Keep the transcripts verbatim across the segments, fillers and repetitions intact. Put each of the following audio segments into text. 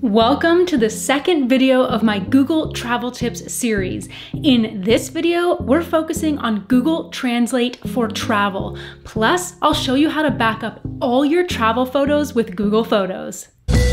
Welcome to the second video of my Google Travel Tips series. In this video, we're focusing on Google Translate for travel. Plus, I'll show you how to back up all your travel photos with Google Photos.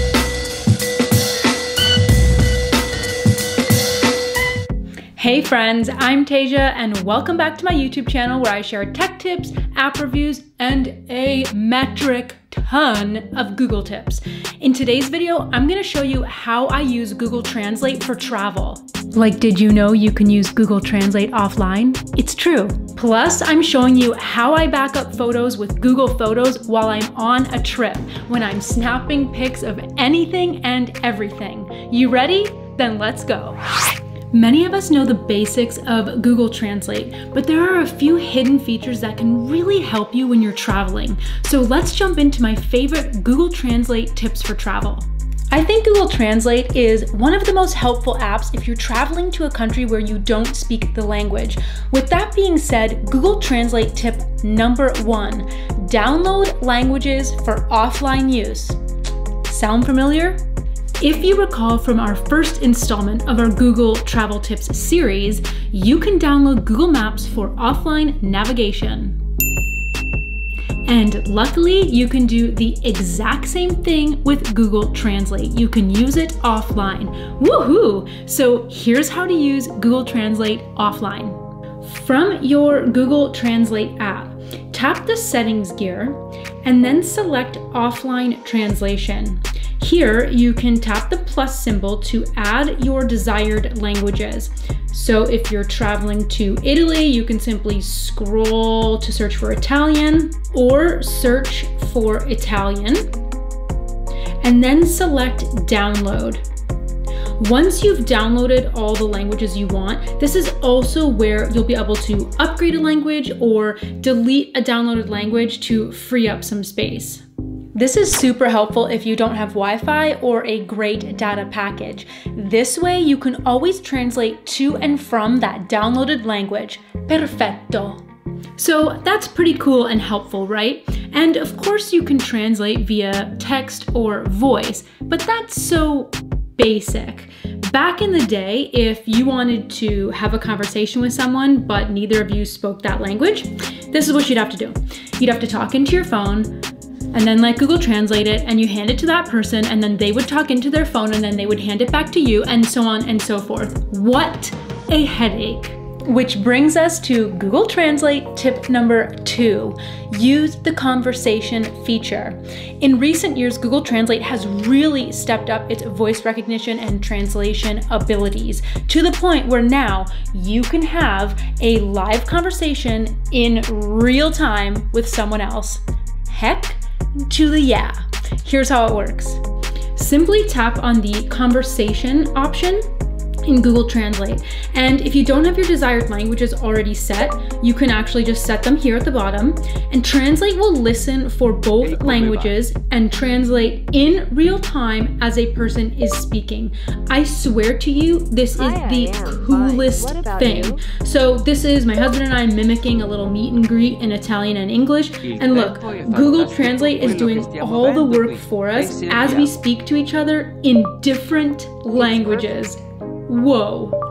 Hey friends, I'm Tasia and welcome back to my YouTube channel where I share tech tips, app reviews, and a metric ton of Google tips. In today's video, I'm gonna show you how I use Google Translate for travel. Like, did you know you can use Google Translate offline? It's true. Plus, I'm showing you how I back up photos with Google Photos while I'm on a trip, when I'm snapping pics of anything and everything. You ready? Then let's go. Many of us know the basics of Google Translate, but there are a few hidden features that can really help you when you're traveling. So let's jump into my favorite Google Translate tips for travel. I think Google Translate is one of the most helpful apps if you're traveling to a country where you don't speak the language. With that being said, Google Translate tip number one, download languages for offline use. Sound familiar? If you recall from our first installment of our Google Travel Tips series, you can download Google Maps for offline navigation. And luckily, you can do the exact same thing with Google Translate. You can use it offline. Woohoo! So here's how to use Google Translate offline. From your Google Translate app, tap the settings gear and then select offline translation. Here, you can tap the plus symbol to add your desired languages. So if you're traveling to Italy, you can simply scroll to search for Italian or search for Italian, and then select download. Once you've downloaded all the languages you want, this is also where you'll be able to upgrade a language or delete a downloaded language to free up some space. This is super helpful if you don't have Wi-Fi or a great data package. This way you can always translate to and from that downloaded language. Perfetto. So that's pretty cool and helpful, right? And of course you can translate via text or voice, but that's so basic. Back in the day, if you wanted to have a conversation with someone, but neither of you spoke that language, this is what you'd have to do. You'd have to talk into your phone, and then let Google Translate it, and you hand it to that person, and then they would talk into their phone, and then they would hand it back to you, and so on and so forth. What a headache. Which brings us to Google Translate tip number two, use the conversation feature. In recent years, Google Translate has really stepped up its voice recognition and translation abilities to the point where now you can have a live conversation in real time with someone else. Heck to the yeah. Here's how it works. Simply tap on the conversation option in Google Translate. And if you don't have your desired languages already set, you can actually just set them here at the bottom, and Translate will listen for both languages and translate in real time as a person is speaking. I swear to you, this is the coolest thing. So this is my husband and I mimicking a little meet and greet in Italian and English. And look, Google Translate is doing all the work for us as we speak to each other in different languages. Whoa.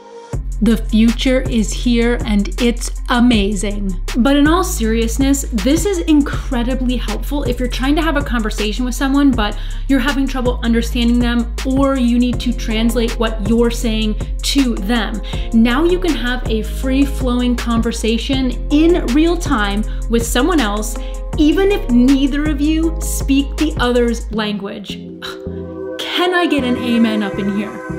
The future is here and it's amazing. But in all seriousness, this is incredibly helpful if you're trying to have a conversation with someone, but you're having trouble understanding them, or you need to translate what you're saying to them. Now you can have a free-flowing conversation in real time with someone else, even if neither of you speak the other's language. Can I get an amen up in here?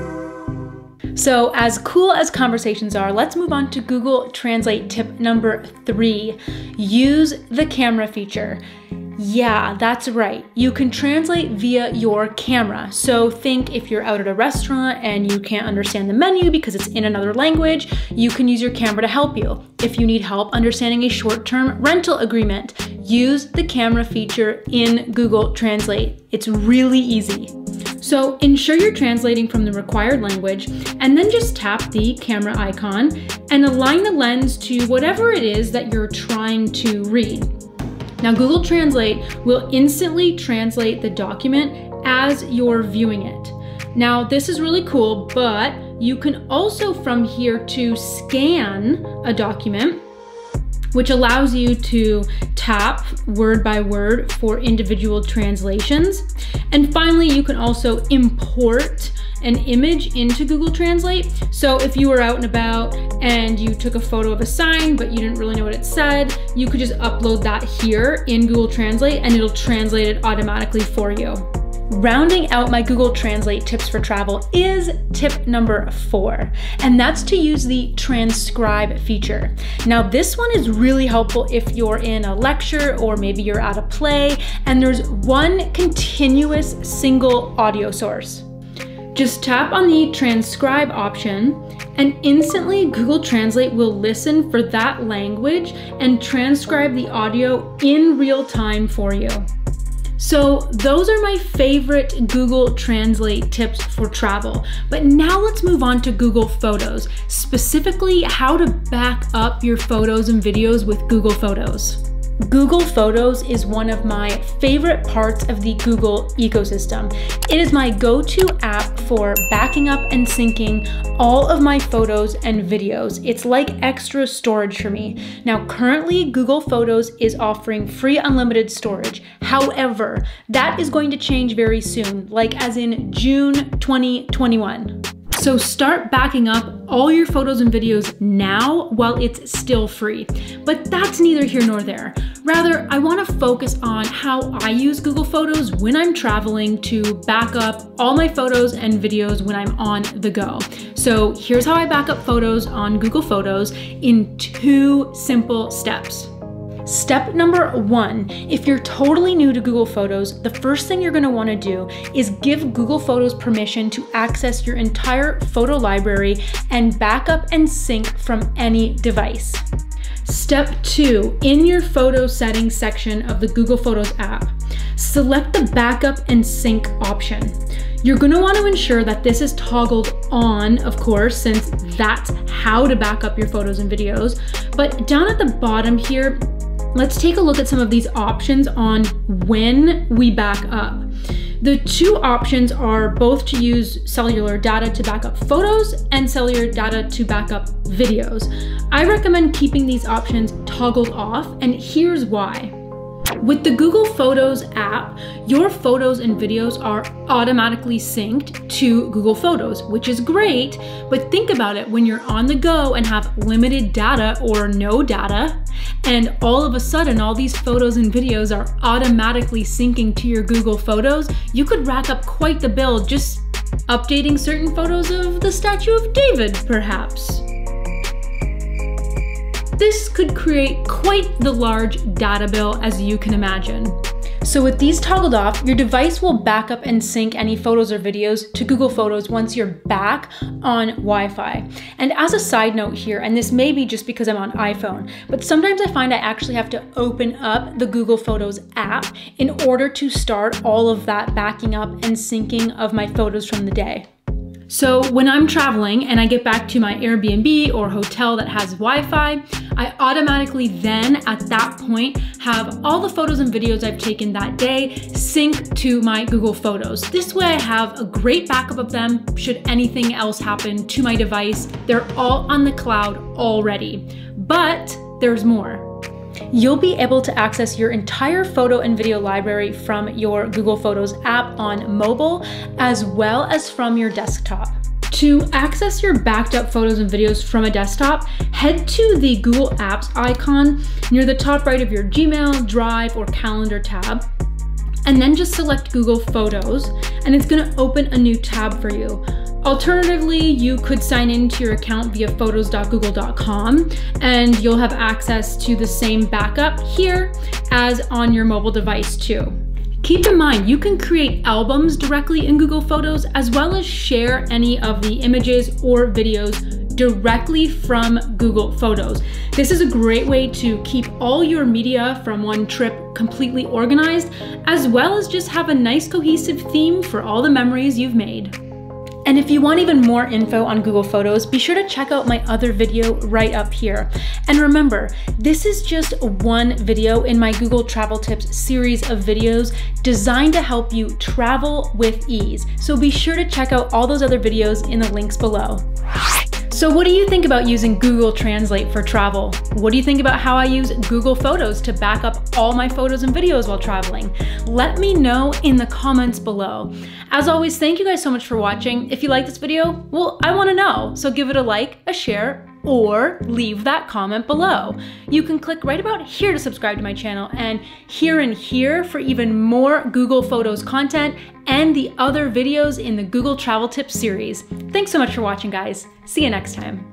So as cool as conversations are, let's move on to Google Translate tip number three. Use the camera feature. Yeah, that's right. You can translate via your camera. So think if you're out at a restaurant and you can't understand the menu because it's in another language, you can use your camera to help you. If you need help understanding a short-term rental agreement, use the camera feature in Google Translate. It's really easy. So ensure you're translating from the required language, and then just tap the camera icon and align the lens to whatever it is that you're trying to read. Now, Google Translate will instantly translate the document as you're viewing it. Now, this is really cool, but you can also from here to scan a document, which allows you to tap word by word for individual translations. And finally, you can also import an image into Google Translate. So if you were out and about and you took a photo of a sign, but you didn't really know what it said, you could just upload that here in Google Translate and it'll translate it automatically for you. Rounding out my Google Translate tips for travel is tip number four, and that's to use the transcribe feature. Now, this one is really helpful if you're in a lecture or maybe you're at a play and there's one continuous single audio source. Just tap on the transcribe option and instantly Google Translate will listen for that language and transcribe the audio in real time for you. So those are my favorite Google Translate tips for travel. But now let's move on to Google Photos, specifically how to back up your photos and videos with Google Photos. Google Photos is one of my favorite parts of the Google ecosystem. It is my go-to app for backing up and syncing all of my photos and videos. It's like extra storage for me. Now, currently, Google Photos is offering free unlimited storage. However, that is going to change very soon, like as in June twenty twenty-one. So start backing up all your photos and videos now while it's still free. But that's neither here nor there. Rather, I want to focus on how I use Google Photos when I'm traveling to back up all my photos and videos when I'm on the go. So here's how I back up photos on Google Photos in two simple steps. Step number one, if you're totally new to Google Photos, the first thing you're gonna wanna do is give Google Photos permission to access your entire photo library and back up and sync from any device. Step two, in your photo settings section of the Google Photos app, select the backup and sync option. You're gonna want to ensure that this is toggled on, of course, since that's how to back up your photos and videos. But down at the bottom here, let's take a look at some of these options on when we back up. The two options are both to use cellular data to back up photos and cellular data to back up videos. I recommend keeping these options toggled off, and here's why. With the Google Photos app, your photos and videos are automatically synced to Google Photos, which is great, but think about it when you're on the go and have limited data or no data, and all of a sudden all these photos and videos are automatically syncing to your Google Photos, you could rack up quite the bill just updating certain photos of the Statue of David, perhaps. This could create quite the large data bill, as you can imagine. So with these toggled off, your device will back up and sync any photos or videos to Google Photos once you're back on Wi-Fi. And as a side note here, and this may be just because I'm on iPhone, but sometimes I find I actually have to open up the Google Photos app in order to start all of that backing up and syncing of my photos from the day. So when I'm traveling and I get back to my Airbnb or hotel that has Wi-Fi, I automatically then at that point have all the photos and videos I've taken that day sync to my Google Photos. This way I have a great backup of them should anything else happen to my device. They're all on the cloud already, but there's more. You'll be able to access your entire photo and video library from your Google Photos app on mobile, as well as from your desktop. To access your backed up photos and videos from a desktop, head to the Google Apps icon near the top right of your Gmail, Drive, or Calendar tab, and then just select Google Photos, and it's gonna open a new tab for you. Alternatively, you could sign into your account via photos dot google dot com and you'll have access to the same backup here as on your mobile device too. Keep in mind, you can create albums directly in Google Photos as well as share any of the images or videos directly from Google Photos. This is a great way to keep all your media from one trip completely organized, as well as just have a nice cohesive theme for all the memories you've made. And if you want even more info on Google Photos, be sure to check out my other video right up here. And remember, this is just one video in my Google Travel Tips series of videos designed to help you travel with ease. So be sure to check out all those other videos in the links below. So what do you think about using Google Translate for travel? What do you think about how I use Google Photos to back up all my photos and videos while traveling? Let me know in the comments below. As always, thank you guys so much for watching. If you like this video, well, I want to know. So give it a like, a share, or leave that comment below. You can click right about here to subscribe to my channel, and here and here for even more Google Photos content and the other videos in the Google Travel Tips series. Thanks so much for watching, guys. See you next time.